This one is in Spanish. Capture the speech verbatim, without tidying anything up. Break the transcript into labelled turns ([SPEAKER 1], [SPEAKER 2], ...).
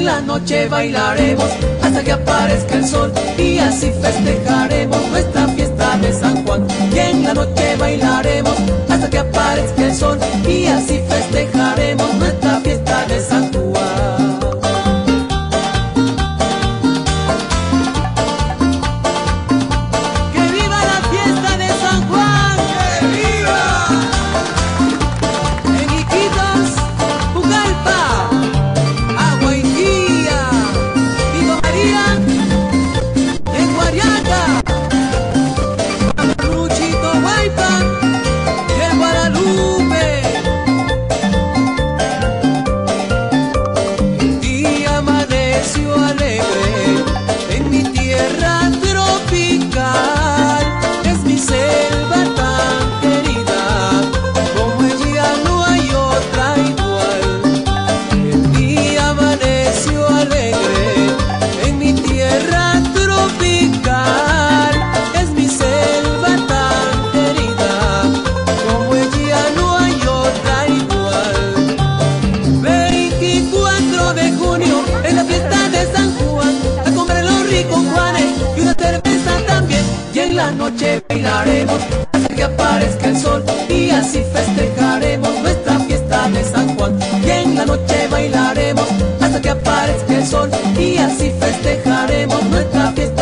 [SPEAKER 1] en la noche bailaremos hasta que aparezca el sol, y así festejaremos nuestra fiesta de San Juan. Y en la noche bailaremos hasta que aparezca el sol, y así festejaremos nuestra fiesta de San Juan. En la noche bailaremos hasta que aparezca el sol, y así festejaremos nuestra fiesta de San Juan. Y en la noche bailaremos hasta que aparezca el sol, y así festejaremos nuestra fiesta